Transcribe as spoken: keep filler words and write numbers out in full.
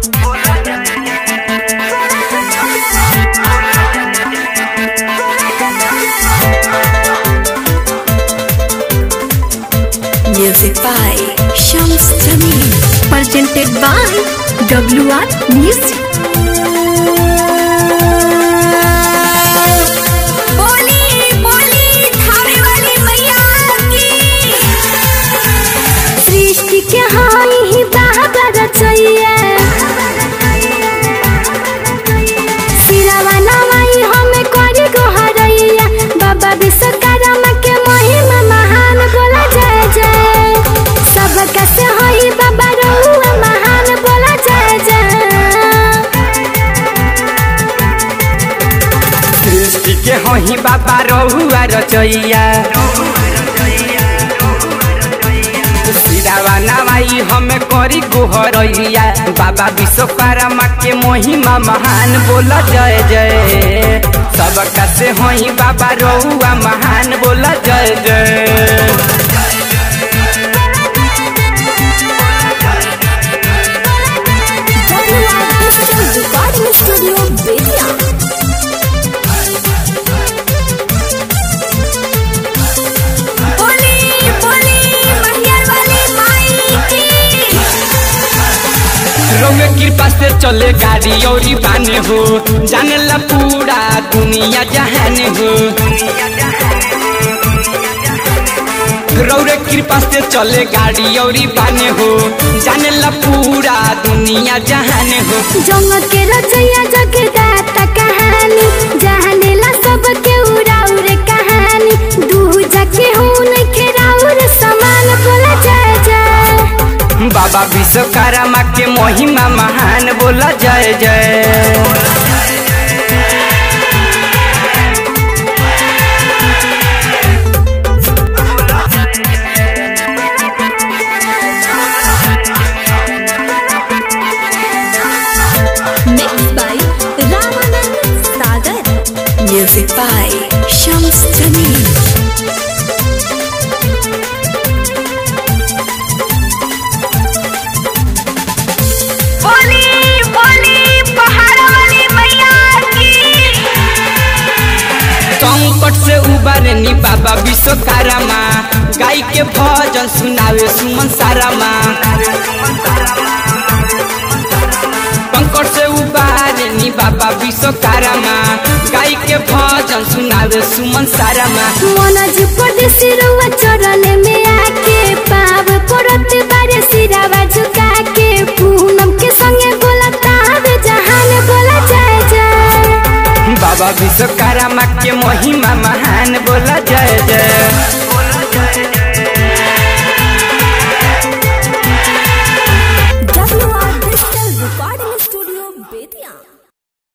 Music by Shams Jamil, presented by W R Music. बोली बोली थावे वाली मैया की। सृष्टि के हाई ही बाबा रचैया, सिरावा नवाई हमें करी गोहरैया। बाबा विश्वकर्मा के महिमा महान बोला जय जय। सबका से होई बाबा रहुआ महान बोला जय जय। सृष्टि के होई बाबा रहुआ रचैया, सिरावा नवाई हमें करी गोहरैया। बाबा विश्वकर्मा के महिमा महान बोला जय जय। सबका से होई बाबा रहुआ महान बोला जय जय। रउए कृपा से चले गाड़ी औरी बाने हो, जाने ला पूरा दुनिया जहान हो। रउए कृपा से चले गाड़ी औरी बाने हो, जाने ला पूरा दुनिया जहान हो। जंग के रचैया जगदाता कहानी, जाने ला सब के उड़ाउर कहानी। दू जाके हो नइखे राउर समान बोला जय जय। बाबा विश्वकर्मा के महिमा महान बोला जय जय। Mixed by Ramanand Sagar. Music by Shams Jamil. संकट से उबारनी बाबा विश्वकर्मा, गाय के भजन सुनावे सुमन सारामा। संकट से उबारनी बाबा विश्वकर्मा, गाय के भजन सुनावे सुमन सारामा। मनज परदेसी रउआ चरण में आके, पाव पड़त बारे सिरावा झुका के। पूनम के संगे बोला तावे जहान बोला जय जय। बाबा विश्वकर्मा के महिमा महान बोला जय